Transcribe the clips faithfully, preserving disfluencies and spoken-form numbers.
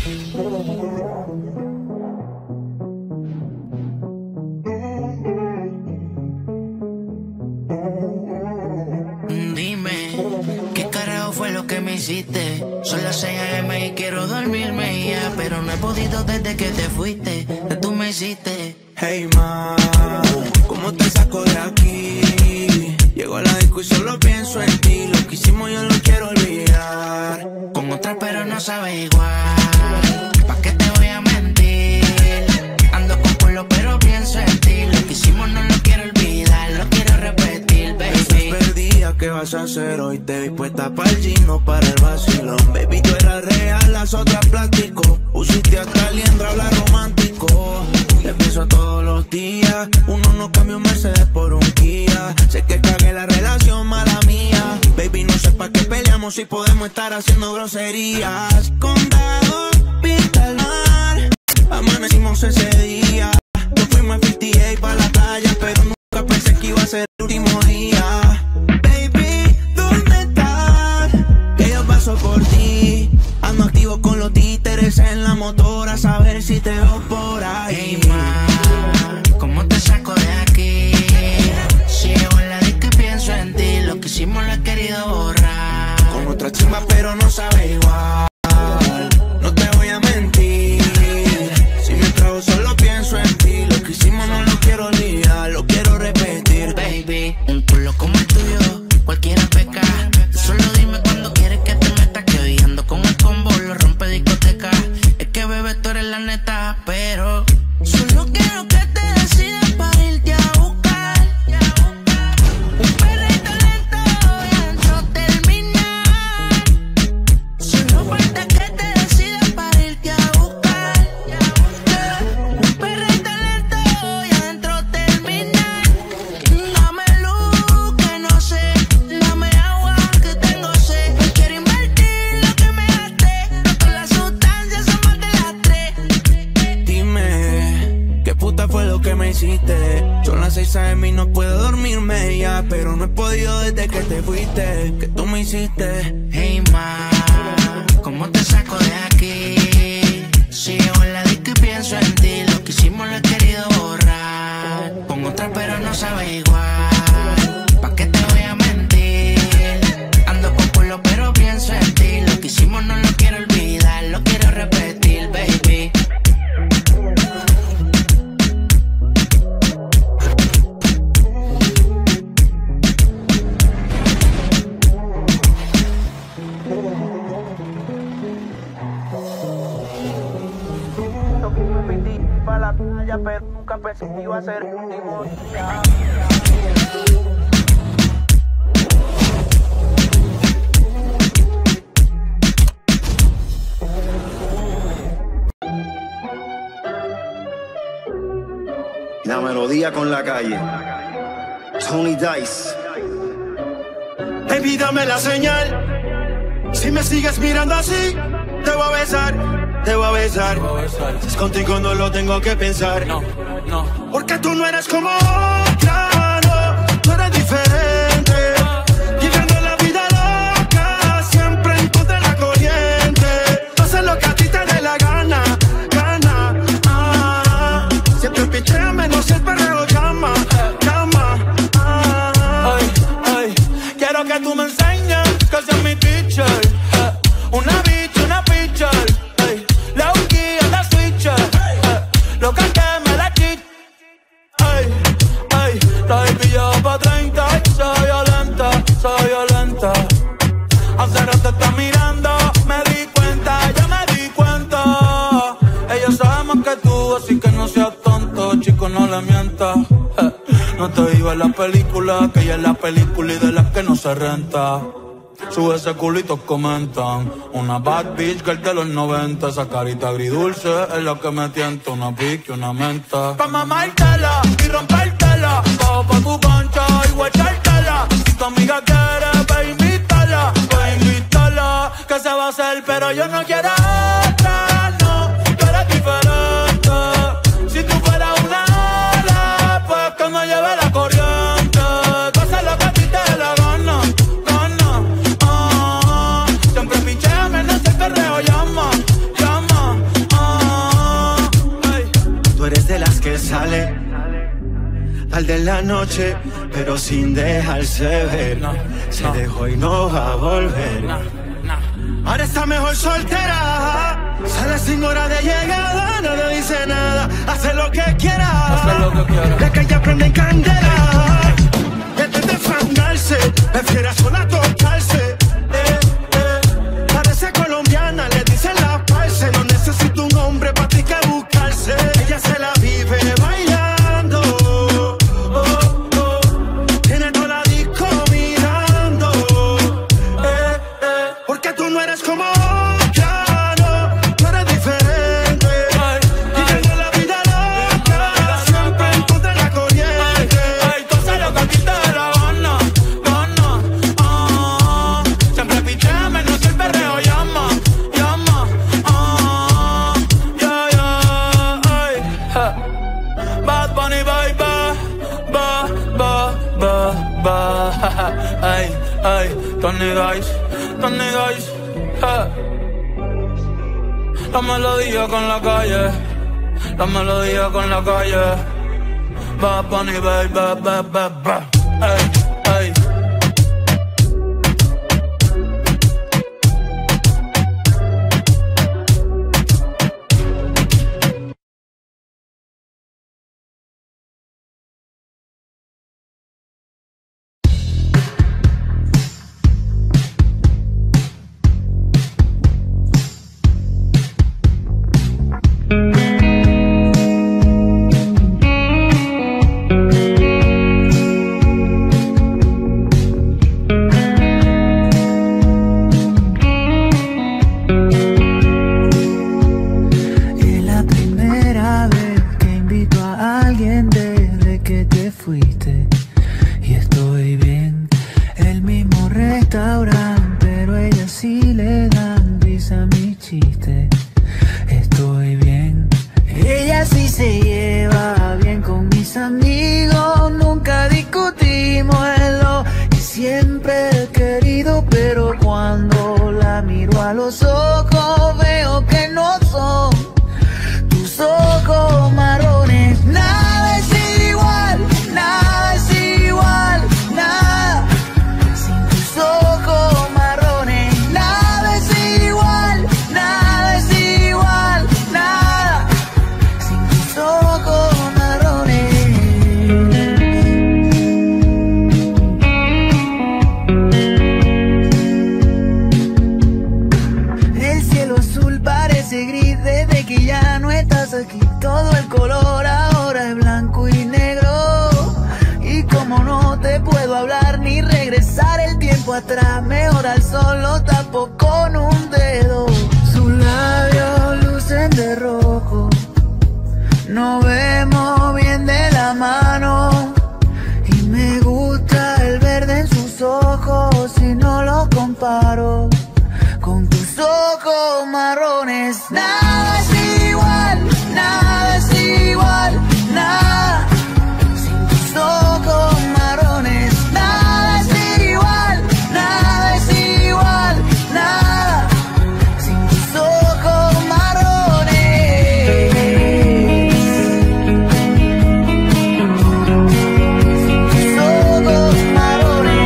Son las seis a eme y quiero dormirme ya, pero no he podido desde que te fuiste, que tú me hiciste. Hey ma, ¿cómo te saco de aquí? Llego a la disco y solo pienso en ti. Lo que hicimos yo lo quiero olvidar. Con otra pero no sabe igual. ¿Pa' qué te voy a mentir? Ando con pueblo pero pienso en ti. Lo que hicimos no lo quiero olvidar, lo quiero repetir, baby. Estás perdida, ¿qué vas a hacer hoy? Te vi puesta para el gino, para el vacilón. Baby, tú eras real, las otras plástico. Usiste hasta liendra, habla romántico. Te pienso todos los días. Uno no cambia un Mercedes por un Kia. Sé que cagué la relación, mala mía. Baby, no sé pa' qué peleamos si podemos estar haciendo groserías. Condado, pinta el mar. Amanecimos ese día. Nos fuimos a cincuenta y ocho pa' la playa, pero nunca pensé que iba a ser el último día. Baby, ¿dónde estás? Que yo paso por ti. Ando activo con los títeres en la motora, a saber si te veo por ahí. Hey ma, ¿cómo te saco de aquí? Si llego en la disco y pienso en ti. Lo que hicimos lo he querido borrar. Con otra chimba pero no sabe igual. No te voy a mentir. Si me trago solo pienso en ti. Lo que hicimos no lo quiero olvidar, lo quiero repetir. Baby, un culo como el tuyo cualquiera peca. Solo dime cuando quieres que te metas, que hoy ando con el combo, lo rompe discoteca. Es que bebé tú eres la neta, pero solo quiero que te decidas para irte a buscar. Un perrito lento y adentro terminar. Solo falta que te decidas para irte a buscar. Un perrito lento y adentro terminar. Dame luz que no sé, dame agua que tengo sed. Quiero invertir lo que me gasté, no todas las sustancias son más de las tres. Dime, ¿qué puta fue lo que me hiciste? Son las seis a eme y no puedo dormirme ya, pero no he podido desde que te fuiste, que tú me hiciste. Hey ma, ¿cómo te saco de aquí? Si llego en la disco y pienso en ti. Lo que hicimos lo he querido borrar. Con otra pero no sabe igual. ¿Pa' qué te voy a mentir? Ando con pueblo pero pienso en ti. Lo que hicimos no lo quiero olvidar, lo quiero repetir, baby. Para la playa, pero nunca pensé que iba a ser el último día. La melodía con la calle. Tony Dice. Baby, dame la señal. Si me sigues mirando así, te voy a besar. Te voy a besar. Si es contigo no lo tengo que pensar. No, no. Porque tú no eres como otra, no. Tú eres diferente. Viviendo la vida loca, siempre en contra de la corriente. Haz lo que a ti te dé la gana, gana. Ah, siempre picheame, no sé el perreo llama, llama. Ah. Ay, ay, quiero que tú me enseñes que seas mi teacher. Eh, una bitch, una pitcher. Lo que me la chit. Ay, ay, la he pillado pa' treinta. Soy violenta, soy violenta. Hace rato te está mirando. Me di cuenta, ya me di cuenta. Ellos sabemos que tú, así que no seas tonto. Chico, no le mientas. Eh, no te vives la película, que ella es la película y de las que no se renta. Sube ese culito, comentan. Una bad bitch girl de los noventa. Esa carita agridulce es la que me tienta. Una pique, una menta. Pa' mamártela y rompértela. Bajo pa' tu concha y guachártela. Si tu amiga quiere, pa' invitarla. Pa' invitarla. Que se va a hacer, pero yo no quiero otra, no. Tú eres diferente. Si tú fueras una ala, pues que me lleve la corriente. Tú haces lo que a ti te dé la gana. Perreo llama, llama. tarde en la noche, pero sin dejarse ver. No, Se no. dejó y no va a volver. Nah, nah. Ahora está mejor soltera. Sale sin hora de llegada, no le dice nada. Hace lo que quiera. Hace lo que quiera. La calle prende en candela. En vez de fangarse, prefiere a sola tocarse. Eh, eh. Parece colombiana, le dicen la parce. No necesita un hombre para ti que buscarse. Ella se la vive bailando. Oh, oh. Tiene toda la disco mirando. Eh, eh. Porque tú no eres como otra, no. Tú eres diferente. Ay, Viviendo la vida loca, siempre en contra de la corriente. ay, tú haces lo que a ti te dé la gana, gana, ah. Siempre pichea, menos el perreo llama, llama, ah. Yeah, yeah, ay, ja. Bad Bunny, bye, bye, bye, bye, bye, bye. Ay, ay, Tony Dice, Tony Dice, ja. La melodía con la calle, la melodía con la calle. Bad Bunny, bye, bye, bye, bye, bye. Ay, ay. Es la primera vez que invito a alguien desde que te fuiste. Y estoy bien, el mismo restaurante, pero ella sí le dan risa a mi chiste. Estoy bien, ella sí se lleva bien con mis amigos. Nunca discutimos en lo que siempre he querido, pero cuando la miro a los ojos veo que no son tus ojos marrones. Nada es igual, nada es igual, nada. Sin tus ojos marrones, nada es igual, nada es igual, nada. Sin tus ojos marrones. El cielo azul parece gris desde que ya no estás aquí. Todo el color ahora es blanco y negro. Y como no te puedo hablar ni regresar el tiempo atrás, mejor al sol lo tapo con un dedo. Sus labios lucen de rojo, nos vemos bien de la mano. Y me gusta el verde en sus ojos si no lo comparo con tus ojos marrones. Nada es igual, nada es igual, nada. Sin tus ojos marrones, nada es igual, nada es igual, nada. Sin tus ojos marrones. Sin tus ojos marrones.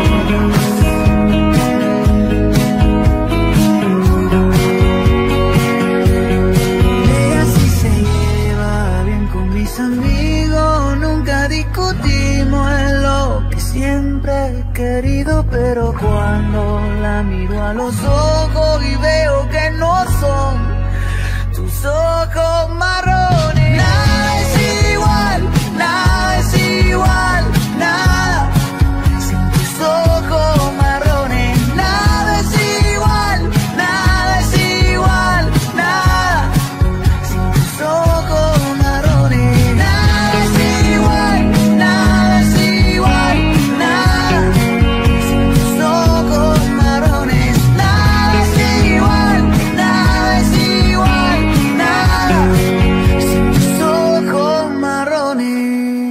Ella sí se lleva bien con mis amigos. Nunca discutimos en lo que siempre he querido, pero cuando la miro a los ojos y veo que no son tus ojos marrones. Nada es igual, nada es igual, nada. Sin tus ojos marrones, nada es igual, nada es igual, nada. Sin tus ojos marrones, nada es igual, nada es igual, nada. Sin tus ojos marrones, nada es igual, nada es igual, nada. Sin tus ojos marrones.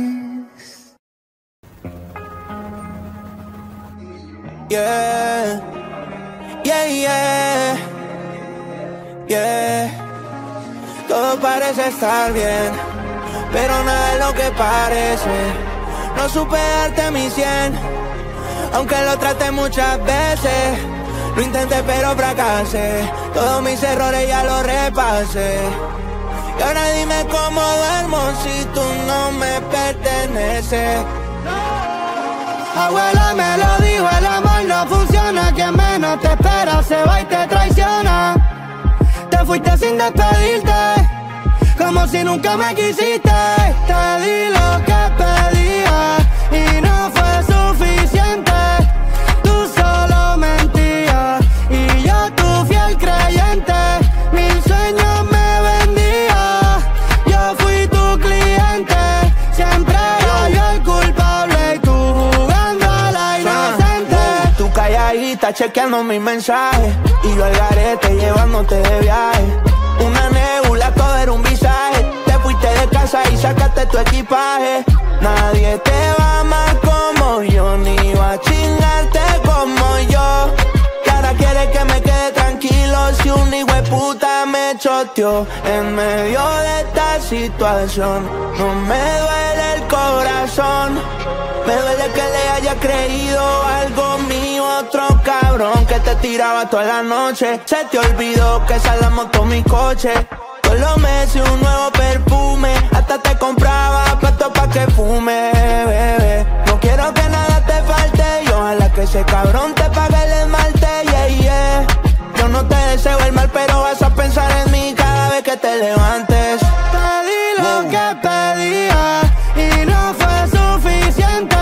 Yeah, yeah, yeah, yeah. Todo parece estar bien, pero nada es lo que parece. no supe darte mi cien, aunque lo traté muchas veces. Lo intenté pero fracasé, todos mis errores ya los repasé. Y ahora dime cómo duermo si tú no me perteneces. Abuela me lo dijo, el amor no funciona. Quien menos te espera se va y te traiciona. Te fuiste sin despedirte, como si nunca me quisiste. Te di lo que pedía y no fue suficiente. Tú solo mentías y yo tu fiel creyente. Mil sueños me vendía, yo fui tu cliente. Siempre era yo el culpable y tú jugando a la inocente. Tú calladita chequeando mis mensajes y yo al garete llevándote de viaje. Una nebula, todo era un visaje. Te fuiste de casa y sacaste tu equipaje. Nadie te va a amar como yo, ni va a chingarte como yo. Y ahora quieres que me quede tranquilo si un hijo de puta me choteó. En medio de esta situación no me duele el corazón. Me duele que le haya creído algo mío, otro cabrón que te tiraba toda la noche. Se te olvidó que esa la moto mi coche. Todos los meses un nuevo perfume, hasta te compraba puesto pa' que fume, bebé. No quiero que nada te falte y ojalá que ese cabrón te pague el esmalte, yeah, yeah. Yo no te deseo el mal, pero vas a pensar en mí cada vez que te levantes. Te di lo que pedía y no fue suficiente.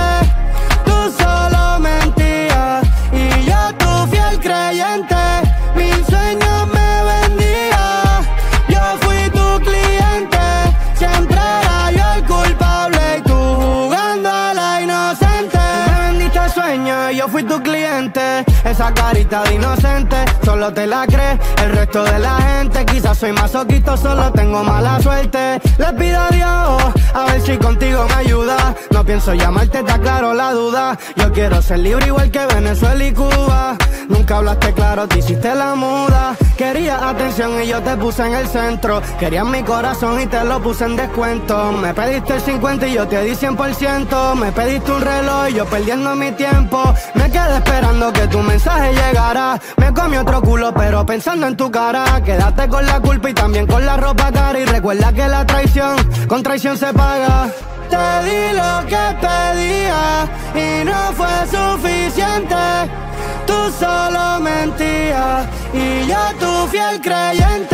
Tú solo mentías y yo tu fiel creyente. Mil sueños me vendía, yo fui tu cliente. Siempre era yo el culpable y tú jugando a la inocente. Tú me vendiste sueños y yo fui tu cliente. Esa carita de inocente solo te la crees el resto de la gente. Quizás soy masoquista, solo tengo mala suerte. Le pido a Dios a ver si contigo me ayuda. No pienso llamarte, te aclaro la duda. Yo quiero ser libre igual que Venezuela y Cuba. Nunca hablaste claro, te hiciste la muda. Querías atención y yo te puse en el centro. Querías mi corazón y te lo puse en descuento. Me pediste el cincuenta y yo te di cien por ciento. Me pediste un reloj y yo perdiendo mi tiempo. Me quedé esperando que tu mensaje llegara. Me comí otro culo pero pensando en tu cara. Quédate con la culpa y también con la ropa cara. Y recuerda que la traición con traición se paga. Te di lo que pedía y no fue suficiente. Tú solo mentías y yo tu fiel creyente.